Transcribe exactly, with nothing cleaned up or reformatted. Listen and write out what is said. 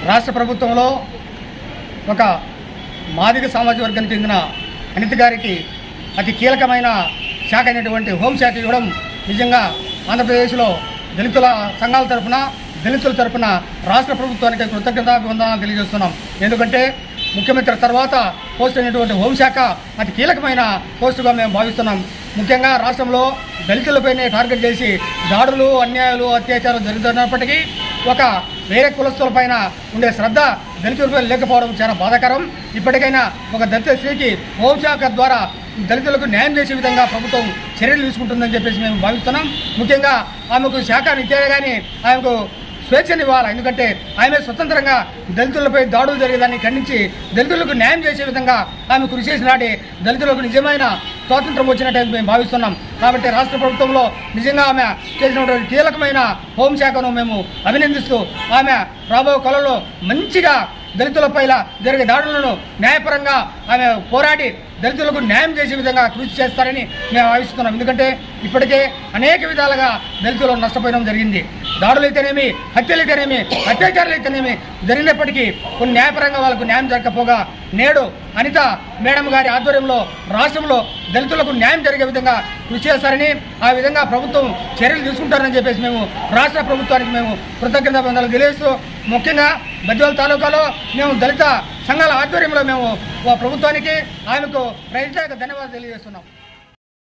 రాష్ట్ర ప్రభుత్వంలో ఒక మాదిగ సామాజిక వర్గానికి చెందిన అనిత గారికి అతి కీలకమైన శాఖ అయినటువంటి హోంశాఖ ఇవ్వడం నిజంగా ఆంధ్రప్రదేశ్లో దళితుల సంఘాల తరఫున దళితుల తరఫున రాష్ట్ర ప్రభుత్వానికి కృతజ్ఞతాభివందనాలు తెలియజేస్తున్నాం. ఎందుకంటే ముఖ్యమంత్రి తర్వాత పోస్ట్ అయినటువంటి హోంశాఖ అతి కీలకమైన పోస్టుగా మేము భావిస్తున్నాం. ముఖ్యంగా రాష్ట్రంలో దళితులపైనే టార్గెట్ చేసి దాడులు, అన్యాయాలు, అత్యాచారాలు జరుగుతున్నప్పటికీ ఒక వేరే కులస్తులపైన ఉండే శ్రద్ధ దళితులపై లేకపోవడం చాలా బాధాకరం. ఇప్పటికైనా ఒక దళిత స్త్రీకి హోంశాఖ ద్వారా దళితులకు న్యాయం చేసే విధంగా ప్రభుత్వం చర్యలు తీసుకుంటుందని చెప్పేసి మేము భావిస్తున్నాం. ముఖ్యంగా ఆమెకు శాఖ నిత్యాలే కానీ ఆమెకు స్వేచ్ఛనివ్వాలి. ఎందుకంటే ఆమె స్వతంత్రంగా దళితులపై దాడులు జరిగేదాన్ని ఖండించి దళితులకు న్యాయం చేసే విధంగా ఆమె కృషి చేసిన నాటి దళితులకు నిజమైన స్వాతంత్రం వచ్చినట్టు మేము భావిస్తున్నాం. కాబట్టి రాష్ట్ర ప్రభుత్వంలో నిజంగా ఆమె చేసినటువంటి కీలకమైన హోంశాఖను మేము అభినందిస్తూ ఆమె రాబోయే కాలంలో మంచిగా దళితులపై జరిగే దాడులను న్యాయపరంగా ఆమె పోరాడి దళితులకు న్యాయం చేసే విధంగా కృషి చేస్తారని మేము భావిస్తున్నాం. ఎందుకంటే ఇప్పటికే అనేక విధాలుగా దళితులు నష్టపోయడం జరిగింది. దాడులు అయితేనేమి, హత్యలు అయితేనేమి, అత్యాచారాలు అయితేనేమి జరిగినప్పటికీ కొన్ని న్యాయపరంగా వాళ్ళకు న్యాయం జరగకపోగా నేడు అనిత మేడం గారి ఆధ్వర్యంలో రాష్ట్రంలో దళితులకు న్యాయం జరిగే విధంగా కృషి చేస్తారని, ఆ విధంగా ప్రభుత్వం చర్యలు తీసుకుంటారని చెప్పేసి మేము రాష్ట్ర ప్రభుత్వానికి మేము కృతజ్ఞతాభివందనాలు తెలియజేస్తూ, ముఖ్యంగా బద్వేల్ తాలూకాలో మేము దళిత సంఘాల ఆధ్వర్యంలో మేము ప్రభుత్వానికి ఆమెకు ప్రత్యేక ధన్యవాదాలు తెలియజేస్తున్నాం.